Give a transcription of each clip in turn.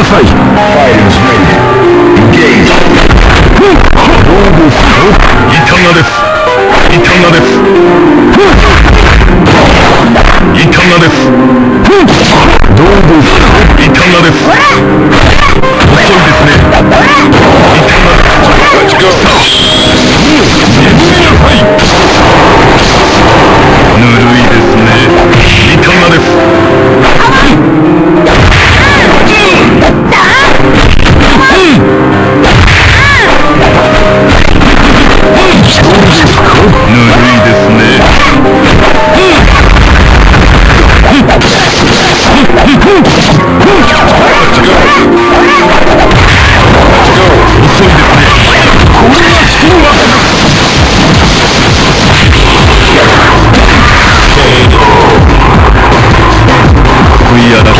なさい。Fighters ready. Engage. どうですか。いかがです。いかがです。いかがです。どうですか。いかがです。遅いですね。いかがです。Let's go. 眠りなさい。ぬるいですね。いかがです。ぬるいですね。遅いですね。これがストーマス。食い荒らして。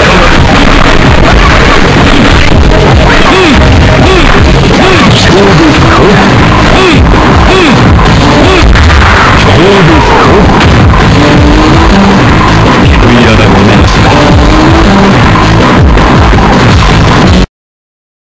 どうです